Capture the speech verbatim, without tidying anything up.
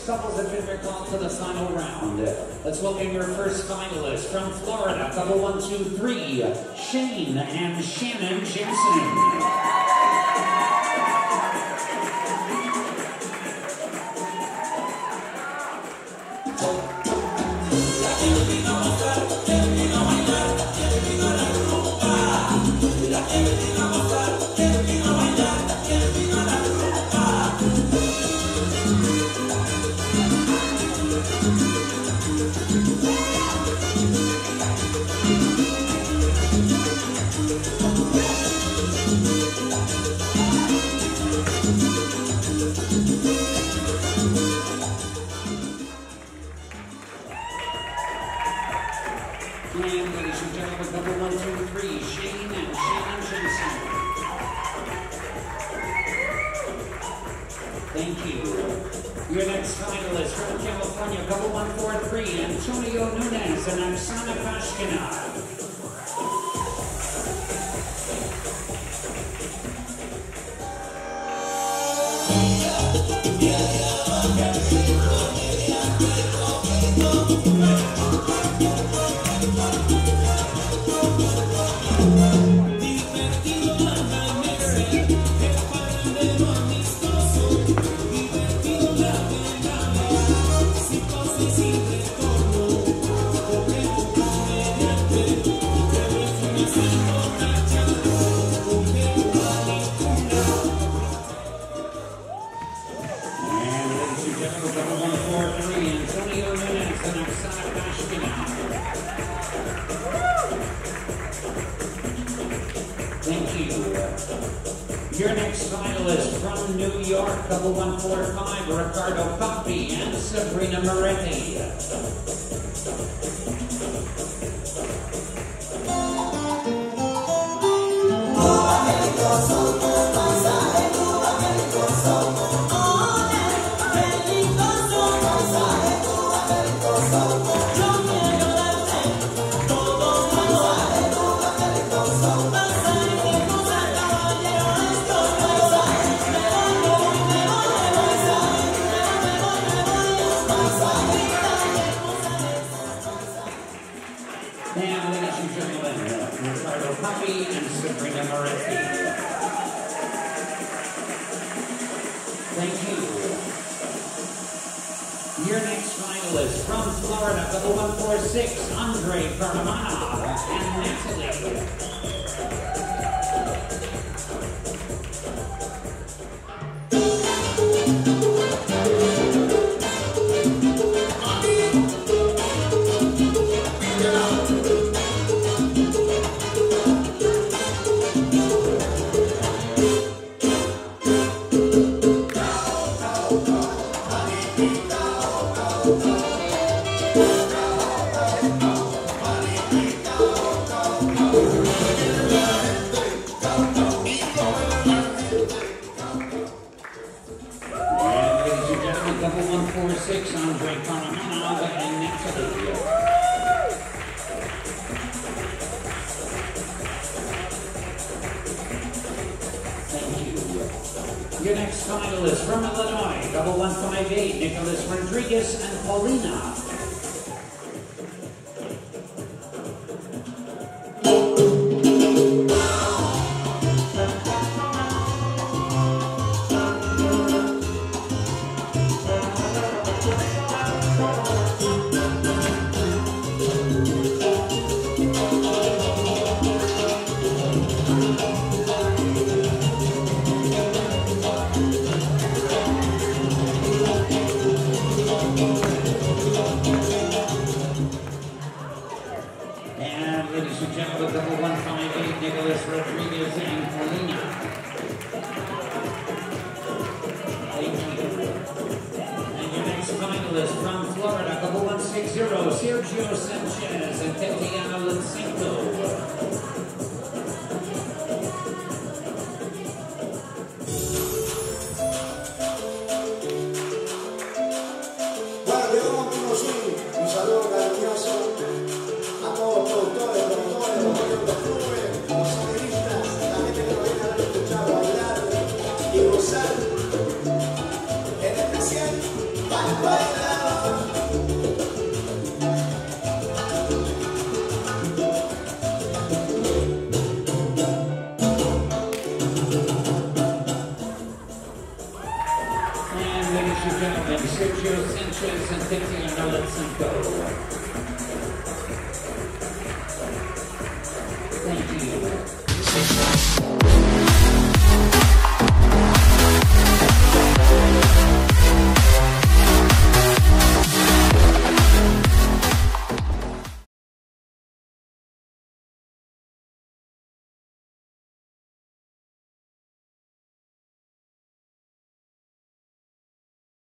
couples have been recalled to the final round. Let's welcome your first finalist from Florida, couple one, two, three, Shane and Shannon Jensen. And ladies and gentlemen, couple one, two, three, Shane and Shannon Jensen. Thank you. Your next finalist from California, couple one, four, three, Antonio Nunez and Oksana Pashkina. Thank you. Your next finalist from New York, couple one four five, Ricardo Papi and Sabrina Moretti. Now, ladies and gentlemen, Ricardo Papi and Sabrina Moretti. Thank you. Your next finalist from Florida, couple one four six, Andre Permanov and Natalie. Couple one four six, Andre Permanov and Natalie. Thank you. Your next finalist from Illinois, couple one five eight, Nicholas Rodriguez and Paulina. And ladies and gentlemen, double one five eight, Nicholas Rodriguez and Paulina. Thank you. And your next finalist from Florida, couple one six zero, Sergio Sanchez and Tatiana Lancinto.